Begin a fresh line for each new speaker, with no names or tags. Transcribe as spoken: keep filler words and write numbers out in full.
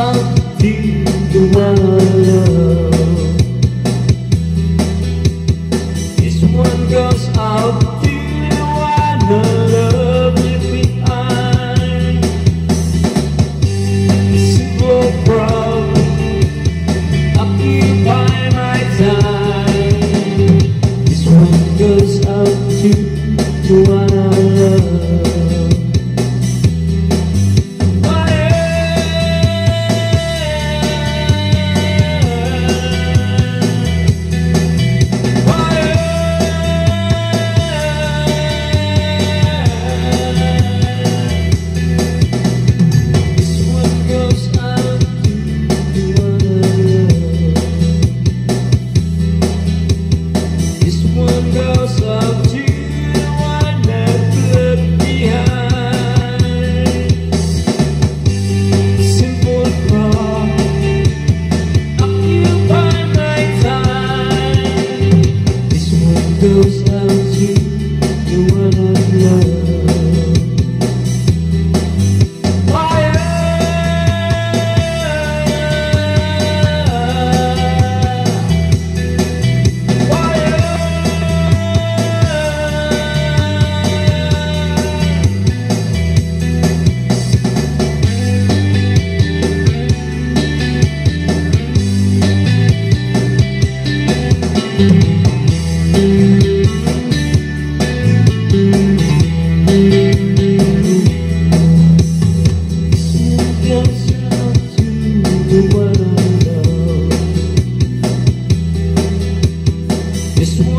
out to the one I love. This one goes out to the one I love. Leave behind a simple problem, occupy my time. This one goes out to the one I love. Goes out to the one I love. Fire, fire. This